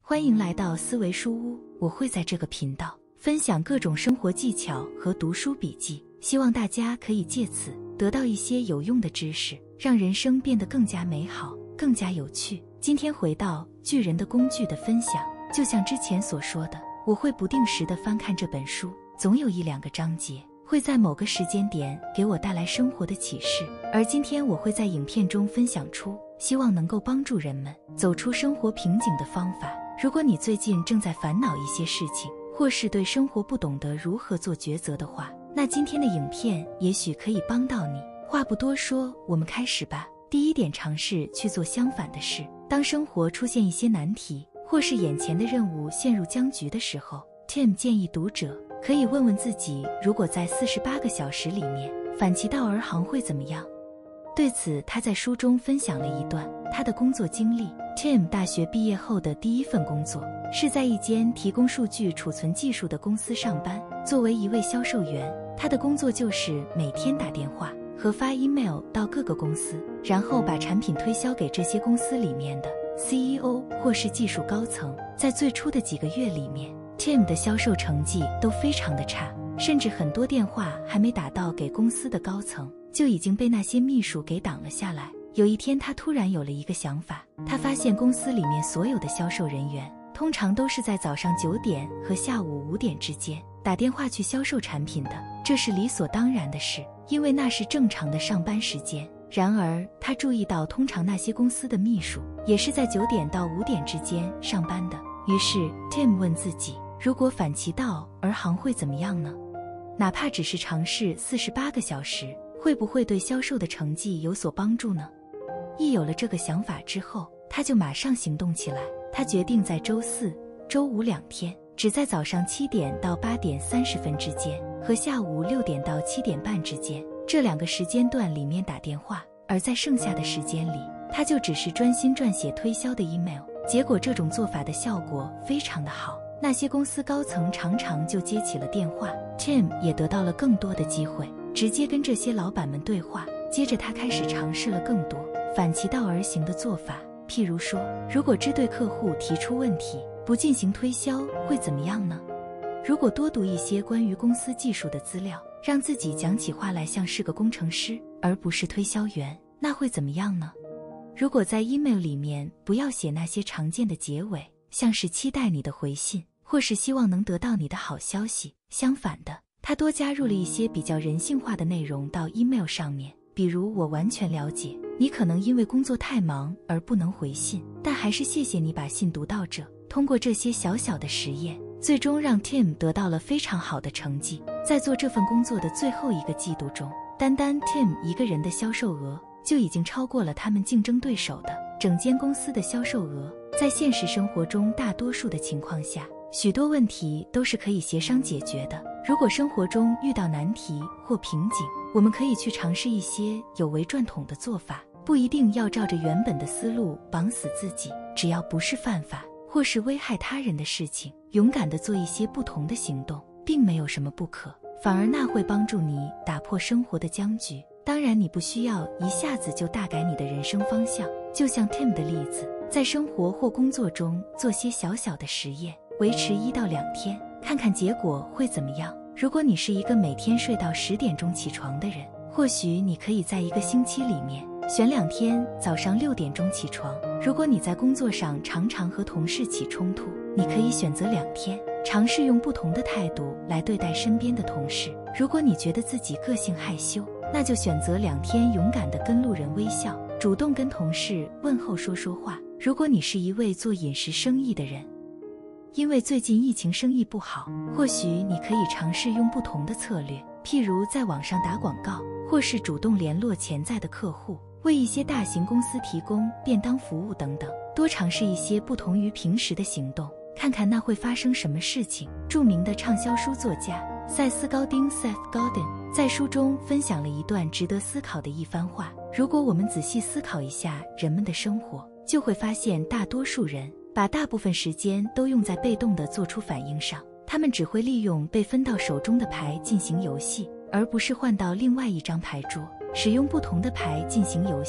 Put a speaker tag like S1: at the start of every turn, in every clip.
S1: 欢迎来到思维书屋，我会在这个频道分享各种生活技巧和读书笔记，希望大家可以借此得到一些有用的知识，让人生变得更加美好，更加有趣。今天回到巨人的工具的分享，就像之前所说的，我会不定时地翻看这本书，总有一两个章节会在某个时间点给我带来生活的启示，而今天我会在影片中分享出希望能够帮助人们走出生活瓶颈的方法。如果你最近正在烦恼一些事情，或是对生活不懂得如何做抉择的话，那今天的影片也许可以帮到你。话不多说，我们开始吧。第一点，尝试去做相反的事。当生活出现一些难题，或是眼前的任务陷入僵局的时候， Tim 建议读者可以问问自己，如果在48个小时里面反其道而行会怎么样？对此，他在书中分享了一段他的工作经历。Tim 大学毕业后的第一份工作是在一间提供数据储存技术的公司上班，作为一位销售员，他的工作就是每天打电话和发 email 到各个公司，然后把产品推销给这些公司里面的 CEO 或是技术高层。在最初的几个月里面， Tim 的销售成绩都非常的差，甚至很多电话还没打到给公司的高层，就已经被那些秘书给挡了下来。有一天，他突然有了一个想法，他发现公司里面所有的销售人员通常都是在早上9点和下午5点之间打电话去销售产品的，这是理所当然的事，因为那是正常的上班时间。然而他注意到，通常那些公司的秘书也是在9点到5点之间上班的。于是 Tim 问自己，如果反其道而行会怎么样呢？哪怕只是尝试48个小时，会不会对销售的成绩有所帮助呢？一有了这个想法之后，他就马上行动起来。他决定在周4、周52天，只在早上7点到8点30分之间和下午6点到7点半之间这2个时间段里面打电话，而在剩下的时间里，他就只是专心撰写推销的 email。结果这种做法的效果非常的好，那些公司高层常常就接起了电话。 Tim 也得到了更多的机会，直接跟这些老板们对话。接着他开始尝试了更多反其道而行的做法，譬如说，如果只对客户提出问题，不进行推销，会怎么样呢？如果多读一些关于公司技术的资料，让自己讲起话来像是个工程师，而不是推销员，那会怎么样呢？如果在 email 里面不要写那些常见的结尾，像是期待你的回信，或是希望能得到你的好消息，相反的，他多加入了一些比较人性化的内容到 email 上面，比如，我完全了解你可能因为工作太忙而不能回信，但还是谢谢你把信读到这。通过这些小小的实验，最终让 Tim 得到了非常好的成绩。在做这份工作的最后一个季度中，单单 Tim 一个人的销售额就已经超过了他们竞争对手的整间公司的销售额。在现实生活中，大多数的情况下，许多问题都是可以协商解决的。如果生活中遇到难题或瓶颈，我们可以去尝试一些有违传统的做法，不一定要照着原本的思路绑死自己，只要不是犯法或是危害他人的事情，勇敢地做一些不同的行动，并没有什么不可，反而那会帮助你打破生活的僵局。当然，你不需要一下子就大改你的人生方向，就像 Tim 的例子，在生活或工作中做些小小的实验，维持1到2天，看看结果会怎么样。如果你是一个每天睡到10点钟起床的人，或许你可以在1个星期里面选2天早上6点钟起床。如果你在工作上常常和同事起冲突，你可以选择2天，尝试用不同的态度来对待身边的同事。如果你觉得自己个性害羞，那就选择2天勇敢地跟路人微笑，主动跟同事问候说说话。如果你是一位做饮食生意的人，因为最近疫情生意不好，或许你可以尝试用不同的策略，譬如在网上打广告，或是主动联络潜在的客户，为一些大型公司提供便当服务等等。多尝试一些不同于平时的行动，看看那会发生什么事情。著名的畅销书作家塞斯·高丁 Seth Godin 在书中分享了一段值得思考的一番话。如果我们仔细思考一下人们的生活，就会发现大多数人把大部分时间都用在被动的做出反应上，他们只会利用被分到手中的牌进行游戏，而不是换到另外一张牌桌，使用不同的牌进行游戏。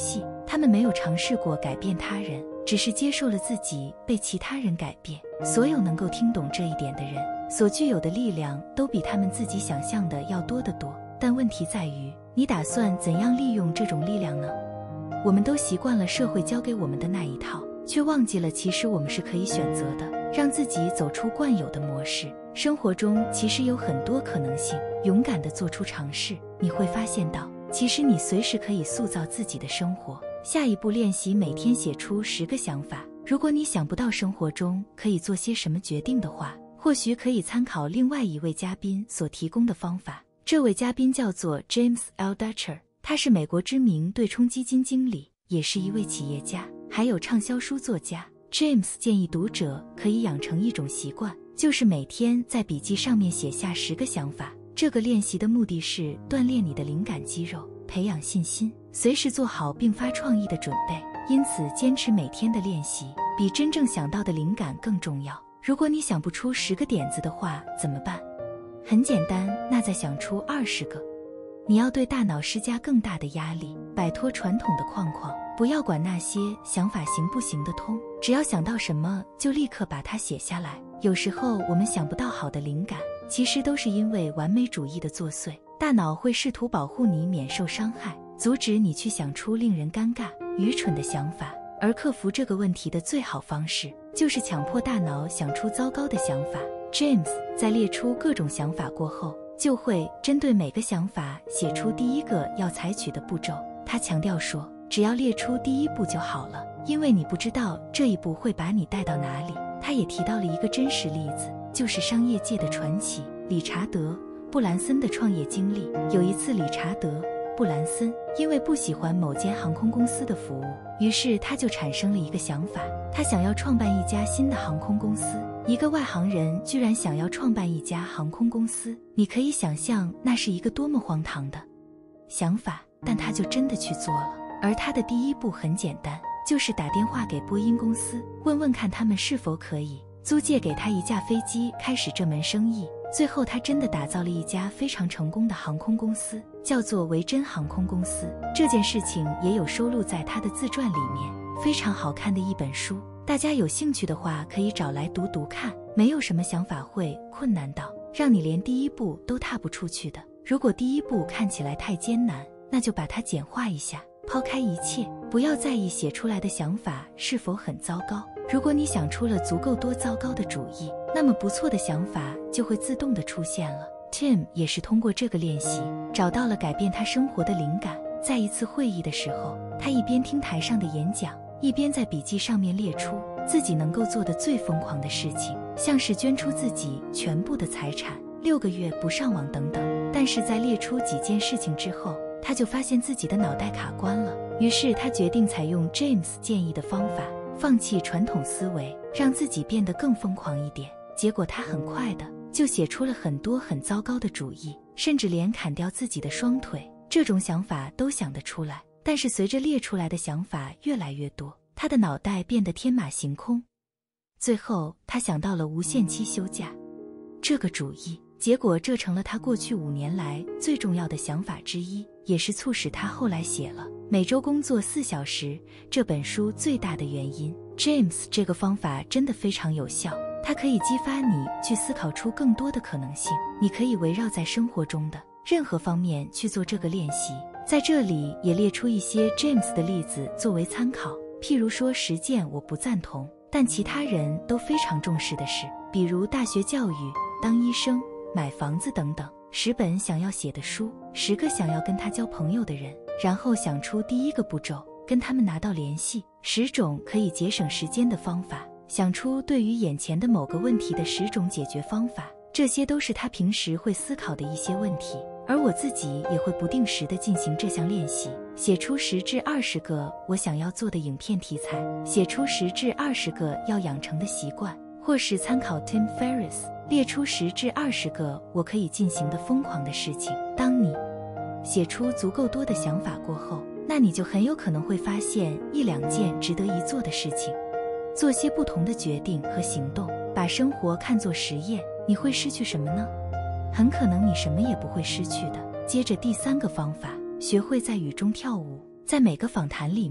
S1: 他们没有尝试过改变他人，只是接受了自己被其他人改变。所有能够听懂这一点的人，所具有的力量都比他们自己想象的要多得多。但问题在于，你打算怎样利用这种力量呢？我们都习惯了社会教给我们的那一套，却忘记了其实我们是可以选择的，让自己走出惯有的模式。生活中其实有很多可能性，勇敢地做出尝试，你会发现到，其实你随时可以塑造自己的生活。下一步练习每天写出10个想法。如果你想不到生活中可以做些什么决定的话，或许可以参考另外一位嘉宾所提供的方法。这位嘉宾叫做 James Altucher， 他是美国知名对冲基金经理，也是一位企业家，还有畅销书作家。James 建议读者可以养成一种习惯，就是每天在笔记上面写下10个想法。这个练习的目的是锻炼你的灵感肌肉，培养信心，随时做好并发创意的准备。因此坚持每天的练习，比真正想到的灵感更重要。如果你想不出10个点子的话，怎么办？很简单，那再想出20个。你要对大脑施加更大的压力，摆脱传统的框框，不要管那些想法行不行得通，只要想到什么就立刻把它写下来。有时候我们想不到好的灵感，其实都是因为完美主义的作祟。大脑会试图保护你免受伤害，阻止你去想出令人尴尬、愚蠢的想法。而克服这个问题的最好方式，就是强迫大脑想出糟糕的想法。James 在列出各种想法过后，就会针对每个想法写出第一个要采取的步骤。他强调说，只要列出第一步就好了，因为你不知道这一步会把你带到哪里。他也提到了一个真实例子，就是商业界的传奇理查德·布兰森的创业经历。有一次，理查德·布兰森因为不喜欢某间航空公司的服务，于是他就产生了一个想法，他想要创办一家新的航空公司。一个外行人居然想要创办一家航空公司，你可以想象那是一个多么荒唐的想法，但他就真的去做了。而他的第一步很简单，就是打电话给波音公司，问问看他们是否可以租借给他一架飞机，开始这门生意。最后他真的打造了一家非常成功的航空公司，叫做维珍航空公司。这件事情也有收录在他的自传里面，非常好看的一本书，大家有兴趣的话可以找来读读看。没有什么想法会困难到让你连第一步都踏不出去的。如果第一步看起来太艰难，那就把它简化一下，抛开一切，不要在意写出来的想法是否很糟糕。如果你想出了足够多糟糕的主意，那么不错的想法就会自动地出现了。Tim 也是通过这个练习找到了改变他生活的灵感。在一次会议的时候，他一边听台上的演讲，一边在笔记上面列出自己能够做的最疯狂的事情，像是捐出自己全部的财产、6个月不上网等等。但是在列出几件事情之后，他就发现自己的脑袋卡关了，于是他决定采用 James 建议的方法，放弃传统思维，让自己变得更疯狂一点。结果他很快的就写出了很多很糟糕的主意，甚至连砍掉自己的双腿这种想法都想得出来。但是随着列出来的想法越来越多，他的脑袋变得天马行空。最后他想到了无限期休假这个主意，结果这成了他过去5年来最重要的想法之一，也是促使他后来写了《每周工作4小时》这本书最大的原因。James 这个方法真的非常有效，它可以激发你去思考出更多的可能性。你可以围绕在生活中的任何方面去做这个练习。在这里也列出一些 James 的例子作为参考，譬如说10件我不赞同，但其他人都非常重视的事，比如大学教育、当医生、买房子等等；10本想要写的书，10个想要跟他交朋友的人，然后想出第一个步骤，跟他们拿到联系；10种可以节省时间的方法，想出对于眼前的某个问题的10种解决方法。这些都是他平时会思考的一些问题，而我自己也会不定时地进行这项练习，写出10至20个我想要做的影片题材，写出10至20个要养成的习惯，或是参考 Tim Ferriss， 列出10至20个我可以进行的疯狂的事情。当你写出足够多的想法过后，那你就很有可能会发现1、2件值得一做的事情，做些不同的决定和行动，把生活看作实验。你会失去什么呢？很可能你什么也不会失去的。接着第3个方法，学会在雨中跳舞。在每个访谈里面，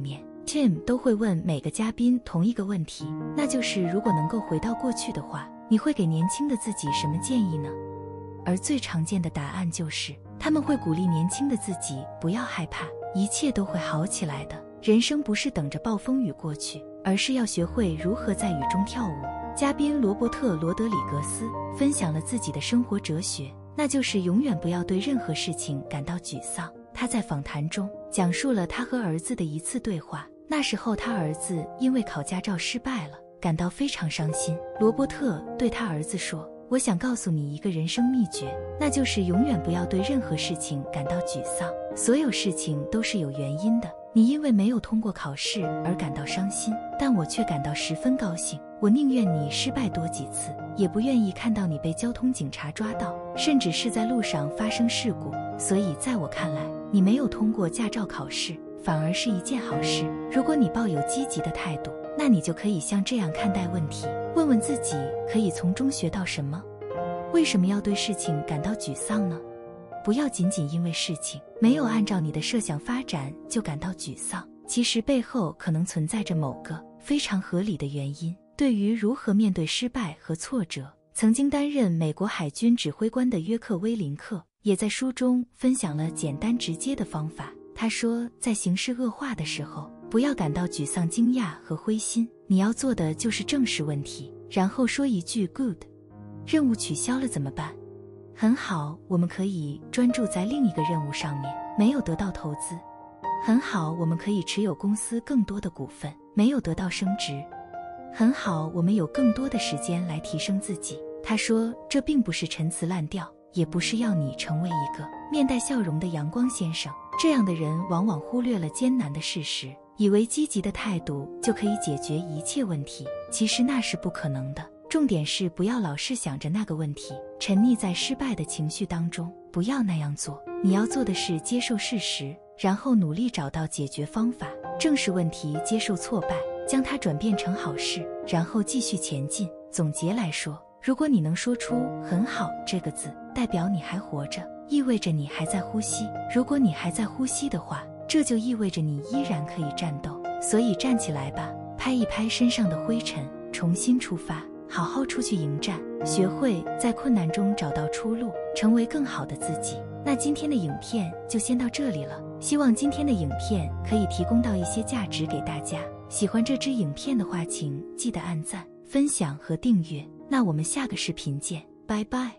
S1: Tim 都会问每个嘉宾同一个问题，那就是如果能够回到过去的话，你会给年轻的自己什么建议呢？而最常见的答案就是，他们会鼓励年轻的自己不要害怕，一切都会好起来的。人生不是等着暴风雨过去，而是要学会如何在雨中跳舞。嘉宾罗伯特·罗德里格斯分享了自己的生活哲学，那就是永远不要对任何事情感到沮丧。他在访谈中讲述了他和儿子的一次对话，那时候他儿子因为考驾照失败了，感到非常伤心。罗伯特对他儿子说，我想告诉你一个人生秘诀，那就是永远不要对任何事情感到沮丧，所有事情都是有原因的。你因为没有通过考试而感到伤心，但我却感到十分高兴。我宁愿你失败多几次，也不愿意看到你被交通警察抓到，甚至是在路上发生事故。所以在我看来，你没有通过驾照考试，反而是一件好事。如果你抱有积极的态度，那你就可以像这样看待问题，问问自己可以从中学到什么。为什么要对事情感到沮丧呢？不要仅仅因为事情没有按照你的设想发展就感到沮丧，其实背后可能存在着某个非常合理的原因。对于如何面对失败和挫折，曾经担任美国海军指挥官的约克·威林克也在书中分享了简单直接的方法。他说，在形势恶化的时候，不要感到沮丧、惊讶和灰心，你要做的就是正视问题，然后说一句 good。 任务取消了怎么办？很好，我们可以专注在另一个任务上面，没有得到投资。很好，我们可以持有公司更多的股份，没有得到升职。很好，我们有更多的时间来提升自己。他说，这并不是陈词滥调，也不是要你成为一个面带笑容的阳光先生。这样的人往往忽略了艰难的事实，以为积极的态度就可以解决一切问题，其实那是不可能的。重点是不要老是想着那个问题，沉溺在失败的情绪当中，不要那样做。你要做的是接受事实，然后努力找到解决方法，正视问题，接受挫败，将它转变成好事，然后继续前进。总结来说，如果你能说出很好这个字，代表你还活着，意味着你还在呼吸。如果你还在呼吸的话，这就意味着你依然可以战斗。所以站起来吧，拍一拍身上的灰尘，重新出发，好好出去迎战，学会在困难中找到出路，成为更好的自己。那今天的影片就先到这里了，希望今天的影片可以提供到一些价值给大家。喜欢这支影片的话，请记得按赞、分享和订阅。那我们下个视频见，拜拜。